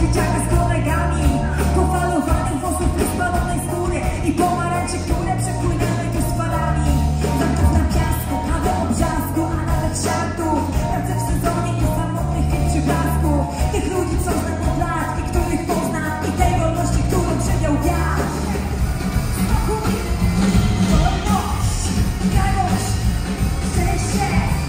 dzieciaka z kolegami, pofalowanych włosów i spalonej skóry i pomarańczy, które przepłynęły tu z falami. Zamków na piasku, kawy obrzasku, a nawet żartów. Pracę w sezonie i samotnych chwil przyblasku. Tych ludzi, co znam od lat i których poznam, i tej wolności, którą przejął wiatr. Spokój, wolność, radość, szczęście.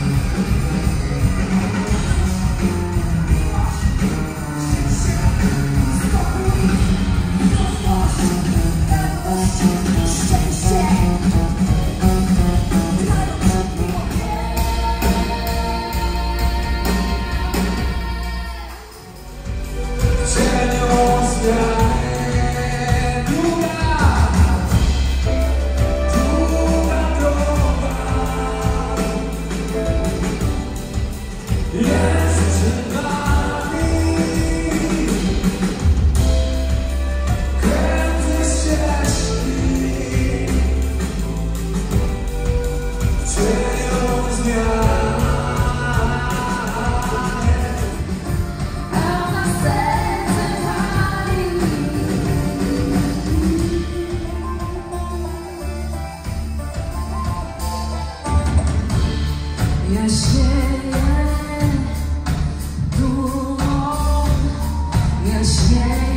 Ja śmieję dumą, ja śmieję.